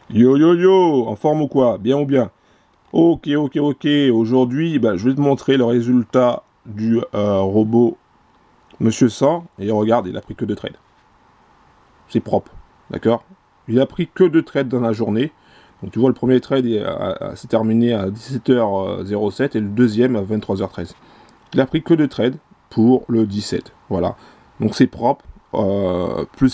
Yo yo yo, en forme ou quoi? Bien ou bien? Ok, ok, ok. Aujourd'hui, je vais te montrer le résultat du robot Monsieur 100. Et regarde, il a pris que 2 trades. C'est propre, d'accord? Il a pris que 2 trades dans la journée. Donc tu vois, le premier trade s'est terminé à 17h07 et le deuxième à 23h13. Il a pris que 2 trades pour le 17. Voilà. Donc c'est propre. Plus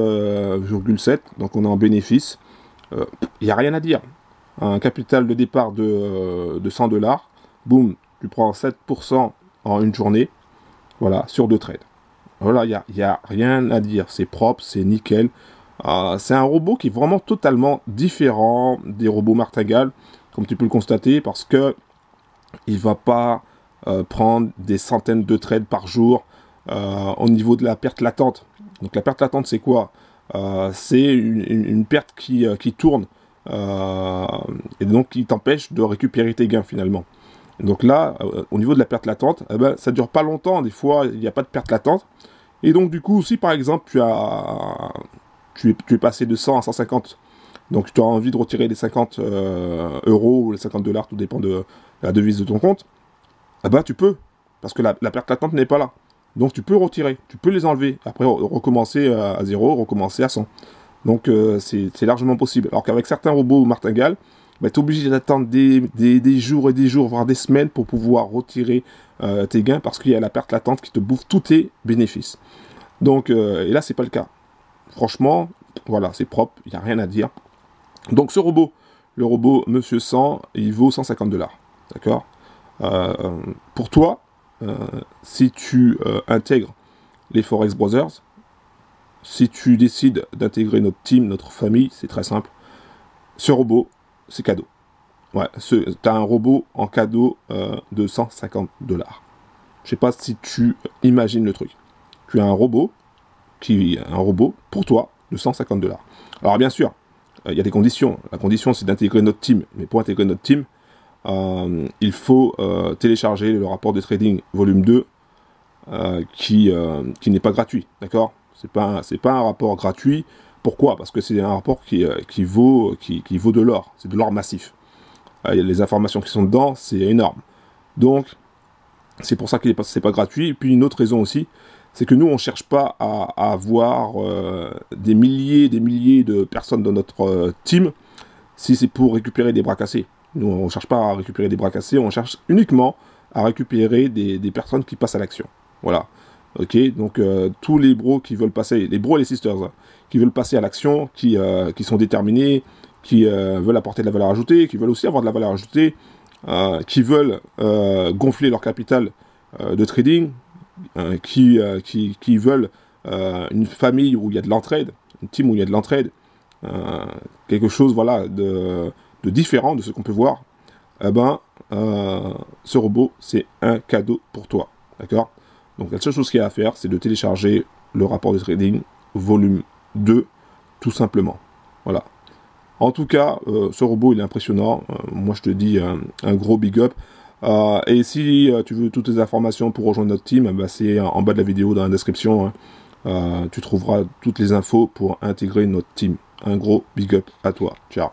7,7. Donc on est en bénéfice. Il n'y a rien à dire. Un capital de départ de 100 dollars, boum, tu prends 7% en une journée, voilà, sur 2 trades. Voilà, il y a rien à dire, c'est propre, c'est nickel. C'est un robot qui est vraiment totalement différent des robots martingale, comme tu peux le constater, parce que il va pas prendre des centaines de trades par jour au niveau de la perte latente. Donc la perte latente, c'est quoi? C'est une perte qui tourne euh, et donc qui t'empêche de récupérer tes gains finalement. Donc là, au niveau de la perte latente, ça dure pas longtemps. Des fois, il n'y a pas de perte latente. Et donc du coup, si par exemple tu es passé de 100 à 150, donc tu as envie de retirer les 50 euros ou les 50 dollars, tout dépend de la devise de ton compte, tu peux, parce que la perte latente n'est pas là. Donc tu peux retirer, tu peux les enlever, après recommencer à 0, recommencer à 100. Donc c'est largement possible. Alors qu'avec certains robots martingales, tu es obligé d'attendre des jours et des jours, voire des semaines pour pouvoir retirer tes gains, parce qu'il y a la perte latente qui te bouffe tous tes bénéfices. Donc, et là, c'est pas le cas. Franchement, voilà, c'est propre, il n'y a rien à dire. Donc ce robot, le robot Monsieur 100, il vaut 150 dollars. D'accord. euh, pour toi, euh, si tu intègres les Forex Brothers, si tu décides d'intégrer notre team, notre famille, c'est très simple. Ce robot, c'est cadeau. Ouais, tu as un robot en cadeau de 150 dollars. Je sais pas si tu imagines le truc. Tu as un robot pour toi de 150 dollars. Alors bien sûr, il y a des conditions. La condition, c'est d'intégrer notre team. Mais pour intégrer notre team, il faut télécharger le rapport de trading volume 2 qui n'est pas gratuit, d'accord? C'est pas un rapport gratuit. Pourquoi? Parce que c'est un rapport qui vaut de l'or. C'est de l'or massif. Les informations qui sont dedans, c'est énorme. Donc, c'est pour ça que c'est pas gratuit. Et puis, une autre raison aussi, c'est que nous, on ne cherche pas à avoir des milliers de personnes dans notre team si c'est pour récupérer des bras cassés. Nous, on ne cherche pas à récupérer des bras cassés, on cherche uniquement à récupérer des personnes qui passent à l'action. Voilà. Ok, donc tous les bros qui veulent passer, les bros et les sisters, hein, qui veulent passer à l'action, qui sont déterminés, qui veulent apporter de la valeur ajoutée, qui veulent aussi avoir de la valeur ajoutée, qui veulent gonfler leur capital de trading, qui veulent une famille où il y a de l'entraide, une team où il y a de l'entraide, quelque chose voilà de différent de ce qu'on peut voir, ce robot c'est un cadeau pour toi, d'accord? Donc la seule chose qu'il y a à faire, c'est de télécharger le rapport de trading volume 2, tout simplement. Voilà. En tout cas, ce robot il est impressionnant. Moi je te dis un gros big up. Et si tu veux toutes les informations pour rejoindre notre team, c'est en bas de la vidéo dans la description, hein. Tu trouveras toutes les infos pour intégrer notre team. Un gros big up à toi. Ciao.